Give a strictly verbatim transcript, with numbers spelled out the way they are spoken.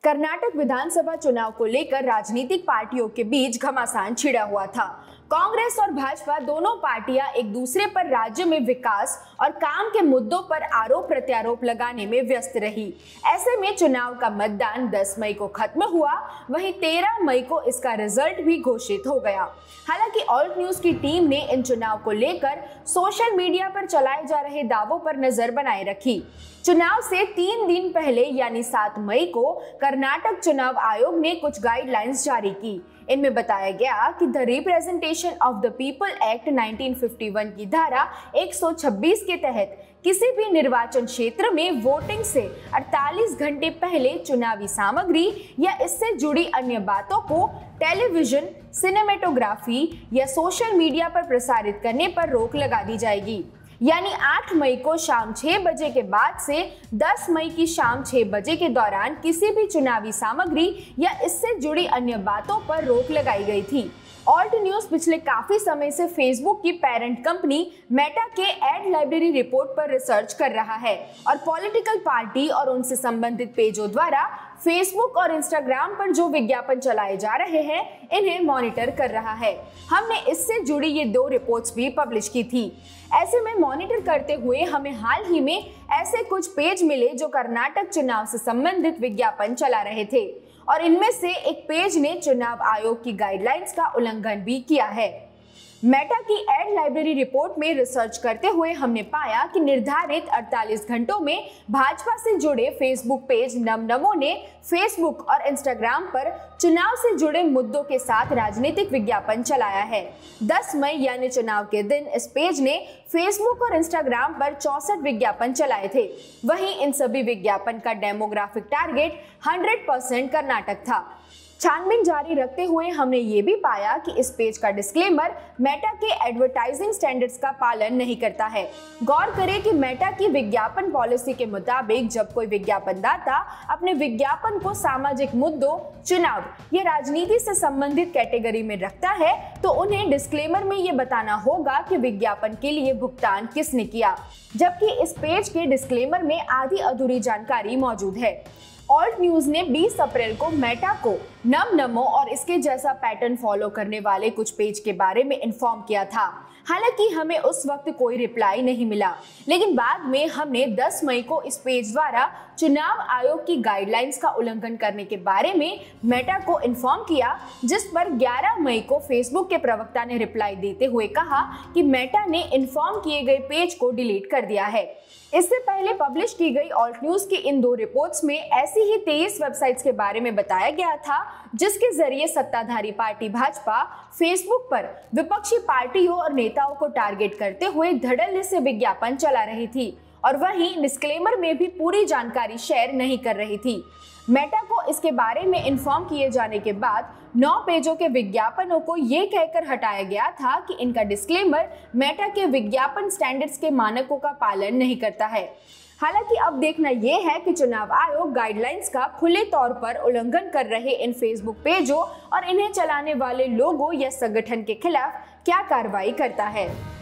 कर्नाटक विधानसभा चुनाव को लेकर राजनीतिक पार्टियों के बीच घमासान छिड़ा हुआ था। कांग्रेस और भाजपा दोनों पार्टियां एक दूसरे पर राज्य में विकास और काम के मुद्दों पर आरोप प्रत्यारोप लगाने में व्यस्त रही। ऐसे में चुनाव का मतदान दस मई को खत्म हुआ, वहीं तेरह मई को इसका रिजल्ट भी घोषित हो गया। हालांकि ऑल्ट न्यूज की टीम ने इन चुनाव को लेकर सोशल मीडिया पर चलाए जा रहे दावों पर नजर बनाए रखी। चुनाव से तीन दिन पहले यानी सात मई को कर्नाटक चुनाव आयोग ने कुछ गाइडलाइंस जारी की। इनमें बताया गया कि the representation of the people act nineteen fifty one की धारा एक सौ छब्बीस के तहत किसी भी निर्वाचन क्षेत्र में वोटिंग से अड़तालीस घंटे पहले चुनावी सामग्री या इससे जुड़ी अन्य बातों को टेलीविजन, सिनेमेटोग्राफी या सोशल मीडिया पर प्रसारित करने पर रोक लगा दी जाएगी। यानी आठ मई को शाम छह बजे के बाद से दस मई की शाम छह बजे के दौरान किसी भी चुनावी सामग्री या इससे जुड़ी अन्य बातों पर रोक लगाई गई थी। ऑल्ट न्यूज पिछले काफी समय से फेसबुक की पेरेंट कंपनी मेटा के एड लाइब्रेरी रिपोर्ट पर रिसर्च कर रहा है और पॉलिटिकल पार्टी और उनसे संबंधित पेजों द्वारा फेसबुक और इंस्टाग्राम पर जो विज्ञापन चलाए जा रहे हैं इन्हें मॉनिटर कर रहा है। हमने इससे जुड़ी ये दो रिपोर्ट्स भी पब्लिश की थी। ऐसे में मॉनिटर करते हुए हमें हाल ही में ऐसे कुछ पेज मिले जो कर्नाटक चुनाव से संबंधित विज्ञापन चला रहे थे और इनमें से एक पेज ने चुनाव आयोग की गाइडलाइंस का उल्लंघन भी किया है। मेटा की एड लाइब्रेरी रिपोर्ट में रिसर्च करते हुए हमने पाया कि निर्धारित अड़तालीस घंटों में भाजपा से जुड़े फेसबुक पेज नम नमो ने फेसबुक और इंस्टाग्राम पर चुनाव से जुड़े मुद्दों के साथ राजनीतिक विज्ञापन चलाया है। दस मई यानी चुनाव के दिन इस पेज ने फेसबुक और इंस्टाग्राम पर चौसठ विज्ञापन चलाए थे। वहीं इन सभी विज्ञापन का डेमोग्राफिक टारगेट सौ परसेंट कर्नाटक था। छानबीन जारी रखते हुए हमने ये भी पाया कि इस पेज का डिस्क्लेमर मेटा के एडवर्टाइजिंग स्टैंडर्ड्स का पालन नहीं करता है। गौर करें कि मेटा की विज्ञापन पॉलिसी के मुताबिक जब कोई विज्ञापनदाता अपने विज्ञापन को सामाजिक मुद्दों, चुनाव या राजनीति से संबंधित कैटेगरी में रखता है तो उन्हें डिस्क्लेमर में ये बताना होगा कि विज्ञापन के लिए भुगतान किसने किया, जबकि इस पेज के डिस्क्लेमर में आधी अधूरी जानकारी मौजूद है। ऑल्ट न्यूज ने बीस अप्रैल को मेटा को नम नमो और इसके जैसा पैटर्न फॉलो करने वाले कुछ पेज के बारे में इन्फॉर्म किया था। हालांकि हमें उस वक्त कोई रिप्लाई नहीं मिला, लेकिन बाद में हमने दस मई को इस पेज द्वारा चुनाव आयोग की गाइडलाइंस का उल्लंघन करने के बारे में मेटा को इन्फॉर्म किया, जिस पर ग्यारह मई को फेसबुक के प्रवक्ता ने रिप्लाई देते हुए कहा कि मेटा ने इन्फॉर्म किए गए पेज को डिलीट कर दिया है। इससे पहले पब्लिश की गई ऑल्ट न्यूज की इन दो रिपोर्ट्स में ऐसी ही तेईस वेबसाइट्स के बारे में बताया गया था जिसके जरिए सत्ताधारी पार्टी भाजपा फेसबुक पर विपक्षी पार्टियों और नेताओं को टारगेट करते हुए धड़ल्ले से विज्ञापन चला रही थी और वहीं डिस्क्लेमर में भी पूरी जानकारी शेयर नहीं कर रही थी। मेटा को इसके बारे में इन्फॉर्म किए जाने के बाद नौ पेजों के विज्ञापनों को ये कहकर हटाया गया था कि इनका डिस्क्लेमर मेटा के विज्ञापन स्टैंडर्ड्स के मानकों का पालन नहीं करता है। हालांकि अब देखना यह है कि चुनाव आयोग गाइडलाइंस का खुले तौर पर उल्लंघन कर रहे इन फेसबुक पेजों और इन्हें चलाने वाले लोगों या संगठन के खिलाफ क्या कार्रवाई करता है।